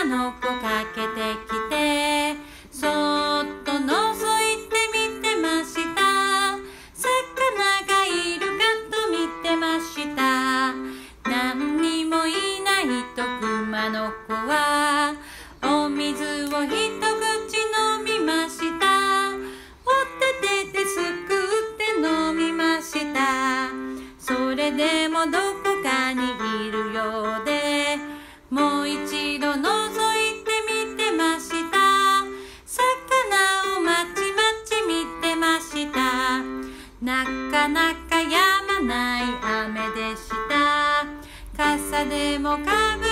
の子かけてきて、そっと覗いて見てました。魚がいるかと見てました。何にもいないと熊の子はお水を一口飲みました。お手手ですくって飲みました。それでもどこかにいるようで、もう一度覗いてみてました。魚をまちまち見てました。なかなか止まない雨でした。傘でもかぶ